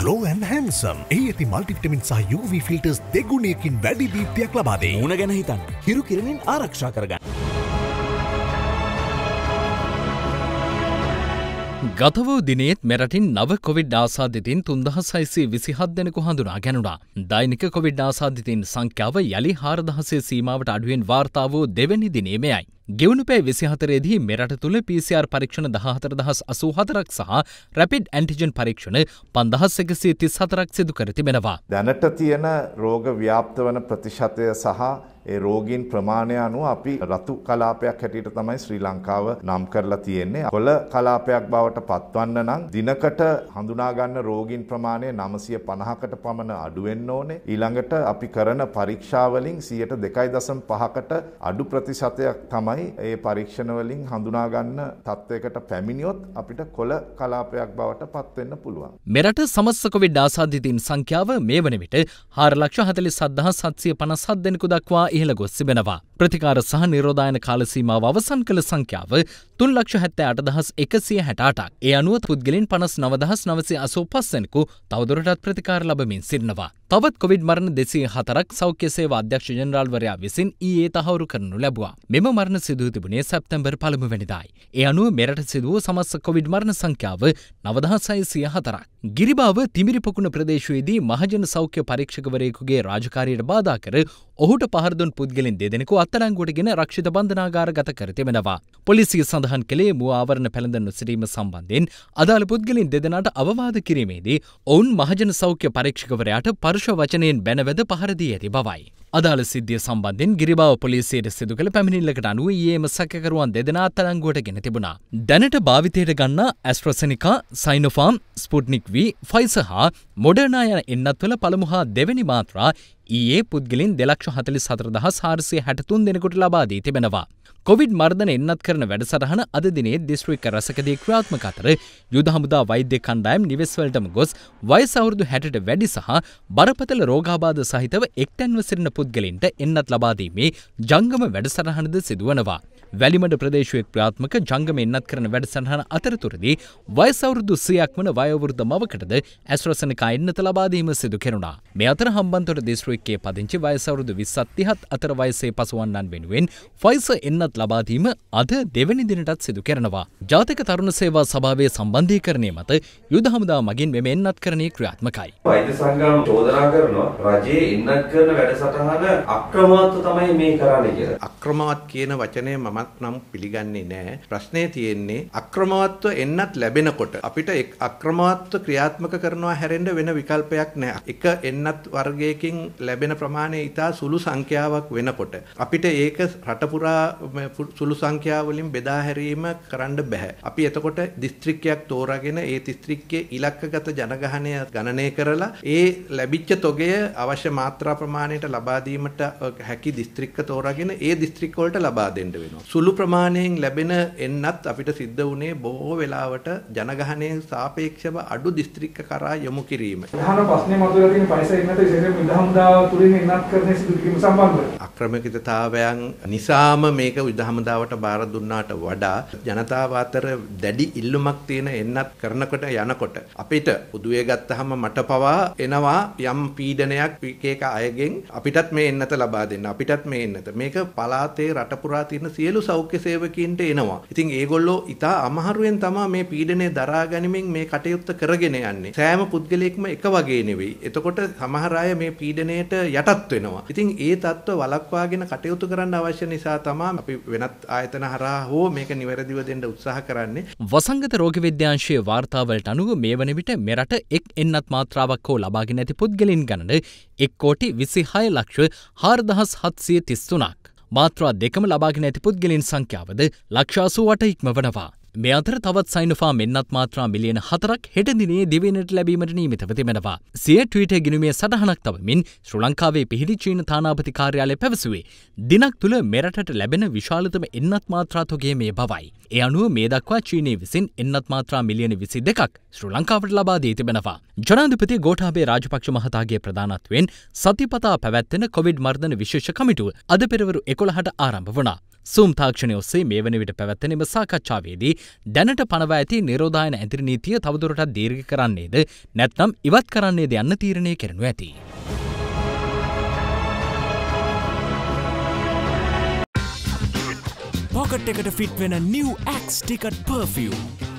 Glow and handsome. ඇති multivitamin සහ UV filters දෙගුණයකින් වැඩි දීප්තියක් ලබා දෙයි. මූණ ගැන හිතන්න. හිරු කිරණින් ආරක්ෂා කරගන්න. ගත වූ දිනේත් මෙරටින් නව කොවිඩ් ආසාදිතින් 3627 දෙනෙකු හඳුනා ගැනුණා. දෛනික කොවිඩ් ආසාදිතින් සංඛ්‍යාව යලි 4000 සීමාවට අඩුවෙන් වාර්තා වූ දෙවැනි දිනේ මෙයයි. ගෙවුණු පැය 24 දී මෙරට තුළ PCR පරීක්ෂණ 14084ක් සහ රැපිඩ් ඇන්ටිජන් පරීක්ෂණ 5134ක් සිදු කර තිබෙනවා. දැනට තියෙන රෝග ව්‍යාප්ත වන ප්‍රතිශතය සහ ඒ රෝගීන් ප්‍රමාණය අනුව අපි රතු කලාපයක් හැටියට තමයි ශ්‍රී ලංකාව නම් කරලා තියෙන්නේ. කොළ කලාපයක් බවට පත්වන්න නම් දිනකට හඳුනා ගන්න රෝගීන් ප්‍රමාණය 950කට පමණ අඩු වෙන්න ඕනේ. ඊළඟට අපි කරන පරීක්ෂා වලින් 2.5කට අඩු ප්‍රතිශතයක් තමයි ඒ පරීක්ෂණ වලින් හඳුනා ගන්න තත්වයකට පැමිණියොත් අපිට කොළ කලාපයක් බවට පත් වෙන්න පුළුවන්. මෙරට සමස්ත කොවිඩ් ආසාදිතින් සංඛ්‍යාව මේ වන විට 4,47,757 දෙනෙකු දක්වා ඉහළ ගොස් තිබෙනවා. ප්‍රතිකාර සහ නිරෝධායන කාල සීමාව අවසන් කළ සංඛ්‍යාව 3,78,168ක්. ඒ අනුව පුද්ගලයන් 59,985 දෙනෙකු තවදුරටත් ප්‍රතිකාර ලබමින් සිටිනවා. තවත් කොවිඩ් මරණ 204ක් සෞඛ්‍ය සේවා අධ්‍යක්ෂ ජෙනරාල්වරයා විසින් ඊයේ තහවුරු කරනු ලැබුවා. මෙම මරණ සිදු තිබුණේ සැප්තැම්බර් 1 වෙනිදායි. ඒ අනුව මෙරට සිදු වූ සමස්ත කොවිඩ් මරණ සංඛ්‍යාව 9,604ක්. ගිරිබාව තිමිරිපොකුණ ප්‍රදේශයේදී මහජන සෞඛ්‍ය පරීක්ෂකවරයෙකුගේ රාජකාරියට බාධා කර ඔහුට පහර දුන් පුද්ගලයන් දෙදෙනෙකු අත්අඩංගුවටගෙන රක්ෂිත බන්ධනාගාරගත කර තිබෙනවා. පොලිසිය සඳහන් කළේ මුව ආවරණ පැළඳ නොසිටීම සම්බන්ධයෙන් අදාළ පුද්ගලයන් දෙදෙනාට අවවාද කිරීමේදී ඔවුන් මහජන සෞඛ්‍ය පරීක්ෂකවරයාට පරුෂ වචනයෙන් බැනවැද පහර දී ඇති බවයි. අදාළ සිද්ධිය සම්බන්ධයෙන් ගිරිබාව පොලිසියට සිදු කළ පැමිණිල්ලකට අනුව ඊයේම සැකකරුවන් දෙදෙනා අත්අඩංගුවට ගෙන තිබුණා. දැනට භාවිතයට ගන්නා AstraZeneca, Sinopharm, Sputnik V, Pfizer හා මොඩර්නා යන එන්නත්වල පළමු හා දෙවැනි මාත්‍රා ඊයේ පුද්ගලයන් 2,44,463 දෙනෙකුට ලබා දී තිබෙනවා. කොවිඩ් මර්ධන එන්නත් කරන වැඩසටහන අද දිනේ දිස්ත්‍රික්ක රසකදී ක්‍රියාත්මක අතර යුද හමුදා වෛද්‍ය කණ්ඩායම් නිවෙස්වලටම ගොස් වයස අවුරුදු 60ට වැඩි සහ බරපතල රෝගාබාධ සහිතව එක්තැන්ව සිටින පුද්ගලයන්ට එන්නත් ලබා දීමේ ජංගම වැඩසටහනද සිදුවනවා. වැලිමඩ ප්‍රදේශයේ ක්‍රියාත්මක ජංගම එන්නත් කරන වැඩසටහන අතරතුරදී වයස අවුරුදු 100ක් වන වයෝවෘද්ධ මවකටද ඇස්ට්‍රාසෙනිකා එන්නත ලබා දීම සිදු කෙරුණා. මේ අතර හම්බන්තොට දිස්ත්‍රික්කයේ පදිංචි වයස අවුරුදු 20ත් 30ත් අතර වයසේ පසුවන්නන් වෙනුවෙන් ෆයිසර් එන්නත් ලබා දීම අද දෙවැනි දිනටත් සිදු කරනවා. ජාතික තරුණ සේවා සභාවේ සම්බන්ධීකරණය මත යුද හමුදා මගින් මෙම එන්නත්කරණය ක්‍රියාත්මකයි. වෛද්‍ය සංගම් චෝදනා කරනවා රජයේ එන්නත් කරන වැඩසටහන අක්‍රමවත්ව තමයි මේ කරන්නේ කියලා. අක්‍රමවත් කියන වචනය මමත් නම් පිළිගන්නේ නැහැ. ප්‍රශ්නේ තියෙන්නේ අක්‍රමවත්ව එන්නත් ලැබෙනකොට අපිට අක්‍රමවත්ව ක්‍රියාත්මක කරනවා හැරෙන්න වෙන විකල්පයක් නැහැ. එක එන්නත් වර්ගයකින් ලැබෙන ප්‍රමාණය ඉතා සුළු සංඛ්‍යාවක් වෙනකොට අපිට ඒක රට පුරා සුළු සංඛ්‍යාව වලින් බෙදා හැරීම කරන්න බෑ. අපි එතකොට දිස්ත්‍රික්කයක් තෝරාගෙන ඒ දිස්ත්‍රික්කයේ ඉලක්කගත ජනගහනය ගණනය කරලා ඒ ලැබිච්ච තොගය අවශ්‍ය මාත්‍රා ප්‍රමාණයට ලබා දීමට හැකි දිස්ත්‍රික්ක තෝරාගෙන ඒ දිස්ත්‍රික්ක වලට ලබා දෙන්න වෙනවා. සුළු ප්‍රමාණයෙන් ලැබෙන එන්නත් අපිට සිද්ධ වුණේ බොහෝ වෙලාවට ජනගහනයෙන් සාපේක්ෂව අඩු දිස්ත්‍රික්ක කරා යොමු කිරීම. ප්‍රධාන ප්‍රශ්නේ මතුවලා තියෙන පයිසර් එන්නත විශේෂයෙන්ම විදහමුදාව තුලින් එන්නත් කරන සිදු කිරීම සම්බන්ධව. අක්‍රමිකතාවයන් නිසාම මේක විදහමුදාවට බාර දුන්නාට වඩා ජනතාව අතර දැඩි ඉල්ලුමක් තියෙන එන්නත් කරනකොට යනකොට අපිට උදුවේ ගත්තාම මට පවා එනවා යම් පීඩනයක් එක අයගෙන් අපිටත් මේ එන්නත ලබා දෙන්න. අපිටත් මේ එන්නත. මේක පළාතේ රට පුරා තියෙන සියලු සෞඛ්‍ය සේවකීන්ට එනවා. ඉතින් ඒගොල්ලෝ ඉතා අමාරුවෙන් තමයි මේ පීඩනය දරා ගනිමින් මේ කටයුත්ත කරගෙන යන්නේ. සෑම පුද්ගලයෙක්ම එක වගේ නෙවෙයි. එතකොට සමහර අය මේ පීඩනයට යටත් වෙනවා. ඉතින් ඒ தত্ত্ব වළක්වාගෙන කටයුතු කරන්න අවශ්‍ය නිසා තමයි අපි වෙනත් ආයතන හරහා හෝ මේක නිවැරදිව දෙන්න උත්සාහ කරන්නේ. වසංගත රෝග විද්‍යාංශයේ වාර්තාවලට අනුව මේ වන විට මෙරට එක් එන්නත් මාත්‍රාවක් හෝ ලබාගෙන ඇති පුද්ගලයන් ගණන 1,26,04,733ක්. මාත්‍රා දෙකම ලබාගෙන ඇති පුද්ගලයන් සංඛ්‍යාවද 88,000 ඉක්මවනවා. මේ අතර තවත් සයිනෝෆාර්ම් එන්නත් මාත්‍රා මිලියන 4ක් හෙට දිනේ දිවයිනට ලැබීමට නියමිතව තිබෙනවා. සිය ට්වීටර් ගිණුමේ සටහනක් තබමින් ශ්‍රී ලංකාවේ පිහිටි චීන තානාපති කාර්යාලය පැවසුවේ දිනක් තුල මෙරටට ලැබෙන විශාලතම එන්නත් මාත්‍රා තොගය මේ බවයි. ඒ අනුව මේ දක්වා චීනය විසින් එන්නත් මාත්‍රා මිලියන 22ක් ශ්‍රී ලංකාවට ලබා දී තිබෙනවා. ජනාධිපති ගෝඨාභය රාජපක්ෂ මහතාගේ ප්‍රධානත්වයෙන් සතිපතා පැවැත්වෙන කොවිඩ් මර්ධන විශේෂ කමිටුව අද පෙරවරු 11ට ආරම්භ වුණා. සූම් තාක්ෂණය ඔස්සේ මේ වන විට පැවැත්වෙන එම සාකච්ඡාවේදී දැනට පනවා ඇති නිරෝධායන ඇතිරි නීතිය තවදුරටත් දීර්ඝ කරන්නේද නැත්නම් ඉවත් කරන්නේද යන්න තීරණය කරනු ඇති. පොකට් එකට ෆිට වෙන නිව් ඇක්ස් ටිකට් පර්ෆියුම්